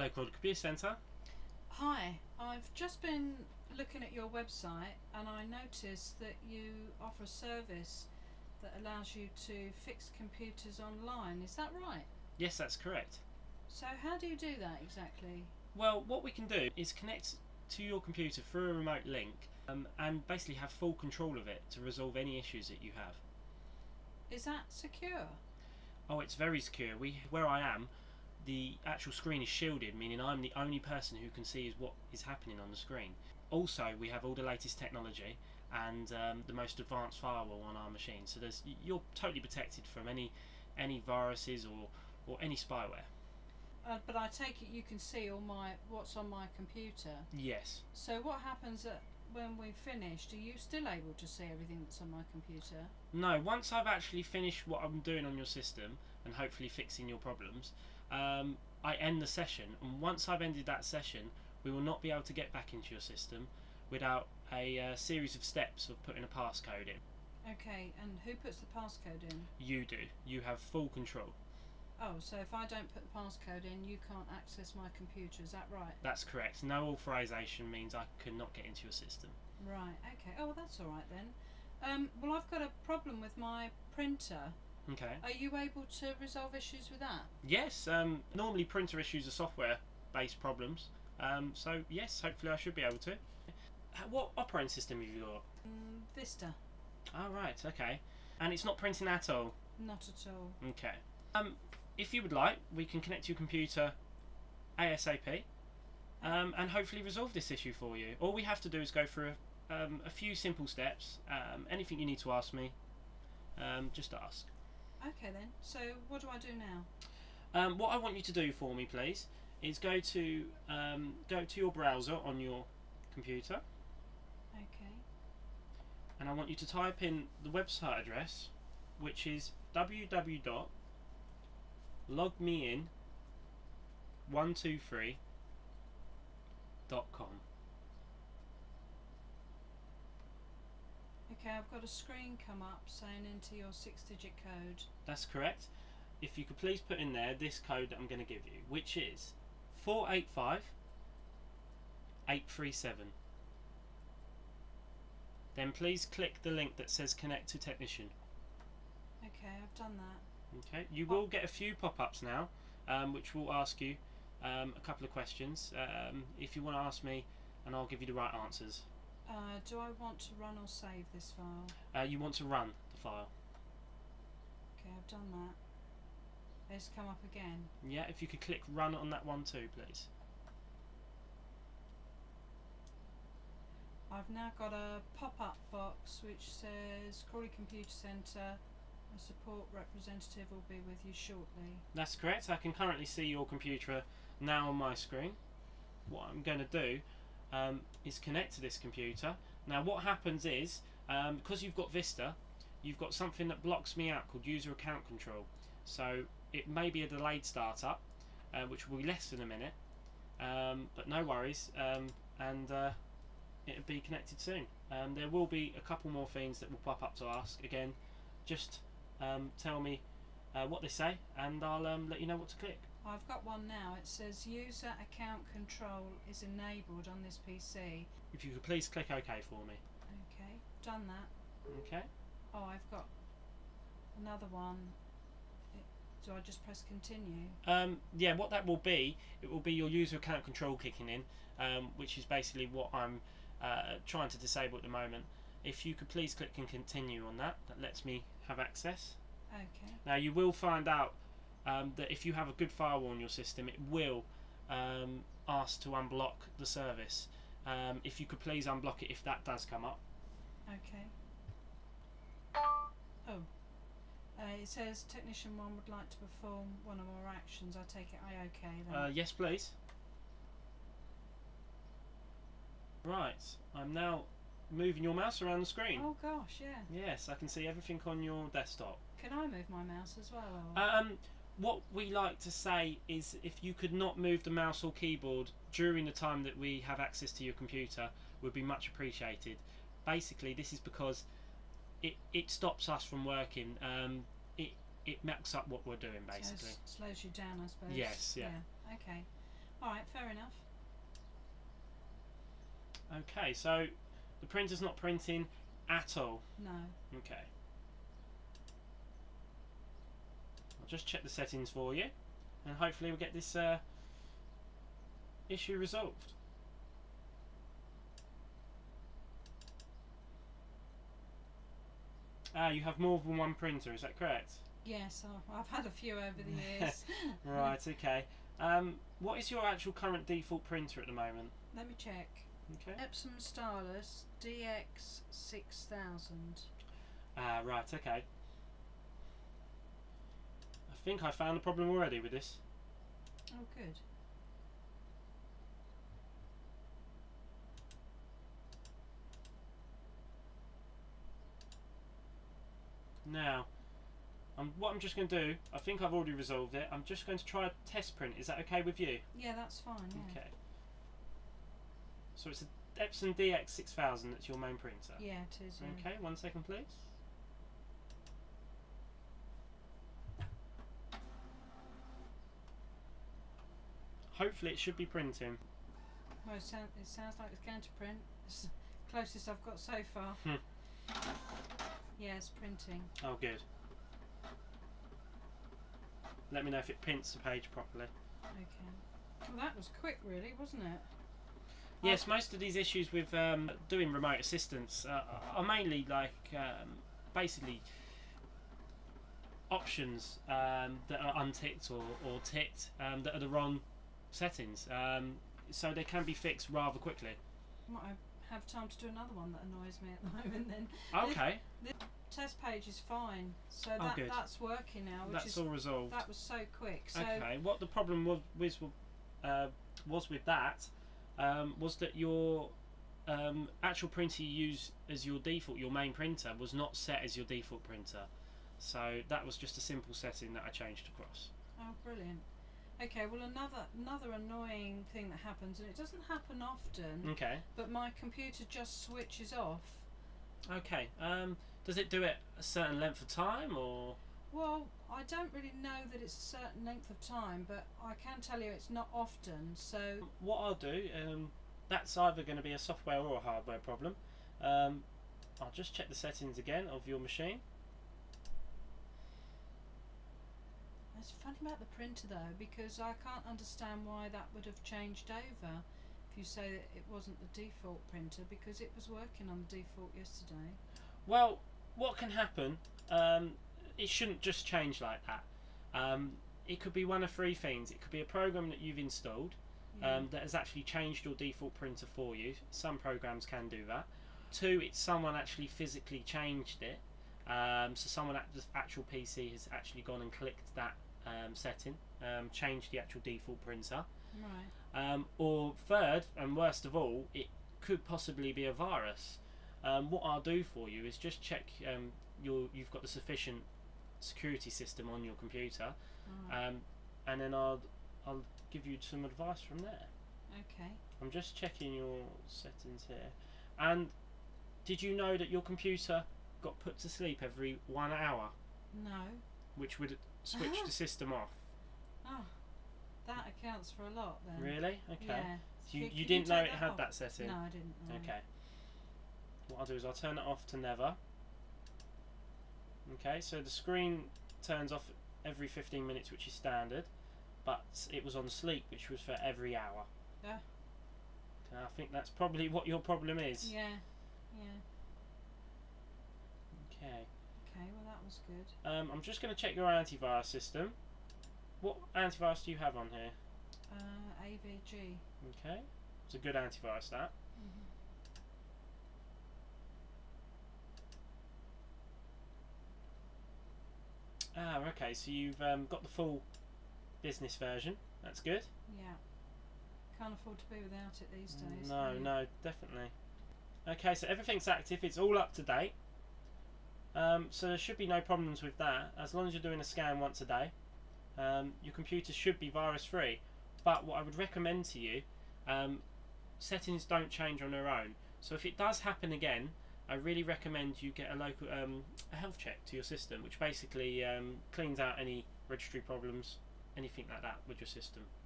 Crawley Computer Centre. Hi, I've just been looking at your website and I noticed that you offer a service that allows you to fix computers online. Is that right? Yes, that's correct. So how do you do that exactly? Well, what we can do is connect to your computer through a remote link and basically have full control of it to resolve any issues that you have. Is that secure? Oh, it's very secure. Where I am, the actual screen is shielded, meaning I'm the only person who can see what is happening on the screen. Also, we have all the latest technology and the most advanced firewall on our machine, so you're totally protected from any viruses or any spyware. But I take it you can see all what's on my computer. Yes. So what happens when we've finished? Are you still able to see everything that's on my computer? No, once I've actually finished what I'm doing on your system and hopefully fixing your problems, I end the session, and once I've ended that session, we will not be able to get back into your system without a series of steps of putting a passcode in. Okay, and who puts the passcode in? You do. You have full control. Oh, so if I don't put the passcode in, you can't access my computer, is that right? That's correct. No authorization means I cannot get into your system. Right, okay. Oh, well, that's alright then. Well, I've got a problem with my printer. Okay. Are you able to resolve issues with that? Yes, normally printer issues are software-based problems. So yes, hopefully I should be able to. What operating system have you got? Vista. Oh, right, okay. And it's not printing at all? Not at all. Okay. If you would like, we can connect to your computer ASAP and hopefully resolve this issue for you. All we have to do is go through a few simple steps. Anything you need to ask me, just ask. Okay then, so what do I do now? What I want you to do for me, please, is go to your browser on your computer. Okay. And I want you to type in the website address, which is www.logmein123.com. Okay, I've got a screen come up saying enter your 6-digit code. That's correct. If you could please put in there this code that I'm going to give you, which is 485837. Then please click the link that says connect to technician. Okay, I've done that. Okay, you will get a few pop-ups now, which will ask you a couple of questions. If you want to ask me, and I'll give you the right answers. Do I want to run or save this file? You want to run the file. Okay, I've done that. It's come up again. Yeah, if you could click run on that one too, please. I've now got a pop-up box which says Crawley Computer Centre, a support representative will be with you shortly. That's correct. I can currently see your computer now on my screen. What I'm going to do is connect to this computer. Now what happens is, because you've got Vista, you've got something that blocks me out called user account control. So it may be a delayed startup, which will be less than a minute, but no worries, and it'll be connected soon. There will be a couple more things that will pop up to ask. Again, just tell me what they say and I'll let you know what to click. I've got one now. It says user account control is enabled on this PC. If you could please click OK for me. Okay, done that. Okay. Oh, I've got another one. Do I just press continue? Yeah, what that will be, it will be your user account control kicking in, which is basically what I'm trying to disable at the moment. If you could please click and continue on that, that lets me have access. Okay. Now you will find out that if you have a good firewall on your system, it will ask to unblock the service. If you could please unblock it if that does come up. Okay. Oh. It says technician 1 would like to perform one or more actions. I take it I okay then. Yes please. Right, I'm now moving your mouse around the screen. Oh gosh, yeah. Yes, I can see everything on your desktop. Can I move my mouse as well? Or? What we like to say is if you could not move the mouse or keyboard during the time that we have access to your computer, would be much appreciated. Basically, this is because it stops us from working. It mucks up what we're doing, basically. So it slows you down, I suppose. Yes, yeah. Okay. Alright, fair enough. Okay, so the printer's not printing at all. No. Okay. I'll just check the settings for you, and hopefully we'll get this issue resolved. You have more than one printer, is that correct? Yes, I've had a few over the years. Right, okay. What is your actual current default printer at the moment? Let me check. Okay. Epson Stylus DX6000. Right, okay. I think I found a problem already with this. Oh, good. Now, what I'm just going to do, I think I've already resolved it. I'm just going to try a test print. Is that okay with you? Yeah, that's fine. Yeah. Okay. So it's a Epson DX6000 that's your main printer. Yeah, it is. Yeah. Okay, 1 second please. Hopefully it should be printing. Well, it sounds like it's going to print. It's the closest I've got so far. Yeah, it's printing. Oh, good. Let me know if it prints the page properly. Okay. Well, that was quick, really, wasn't it? Yes, most of these issues with doing remote assistance are mainly like basically options that are unticked or ticked that are the wrong settings. So they can be fixed rather quickly. Might have time to do another one that annoys me at the moment then. Okay. The test page is fine, so Oh, good. that's working now. Which That's is, all resolved. that was so quick. So Okay. What the problem was with that was that your actual printer you use as your default, your main printer, was not set as your default printer. So that was just a simple setting that I changed across. oh, brilliant. Okay, well another annoying thing that happens, and it doesn't happen often, Okay. but my computer just switches off. Okay. Does it do it a certain length of time or? Well, I don't really know that it's a certain length of time, but I can tell you it's not often. So What I'll do, that's either going to be a software or a hardware problem. I'll just check the settings again of your machine. it's funny about the printer though, because I can't understand why that would have changed over if you say that it wasn't the default printer, because it was working on the default yesterday. Well, what can happen, it shouldn't just change like that. It could be one of three things. It could be a program that you've installed Yeah. that has actually changed your default printer for you. Some programs can do that. Two, it's someone actually physically changed it. So someone at the actual PC has actually gone and clicked that setting, changed the actual default printer. Right. Or third, and worst of all, it could possibly be a virus. What I'll do for you is just check you've got the sufficient security system on your computer, Right. and then I'll give you some advice from there. Okay. I'm just checking your settings here. And did you know that your computer got put to sleep every 1 hour, No. which would switch the system off? Oh, that accounts for a lot then. Really? Okay. Yeah. So you Can didn't know take it that had off? that setting? No, I didn't know. Okay. What I'll do is I'll turn it off to never. Okay, so the screen turns off every 15 minutes, which is standard, but it was on sleep, which was for every hour. Yeah. Okay, I think that's probably what your problem is. Yeah. Yeah. Okay. Okay, well that was good. I'm just going to check your antivirus system. What antivirus do you have on here? AVG. Okay, it's a good antivirus, that. Okay, so you've got the full business version. That's good. Yeah. Can't afford to be without it these days. No, can you? no, definitely. Okay, so everything's active. It's all up to date. So there should be no problems with that. As long as you're doing a scan once a day, your computer should be virus free. But what I would recommend to you, settings don't change on their own. So if it does happen again, I really recommend you get a local a health check to your system, which basically cleans out any registry problems, anything like that with your system.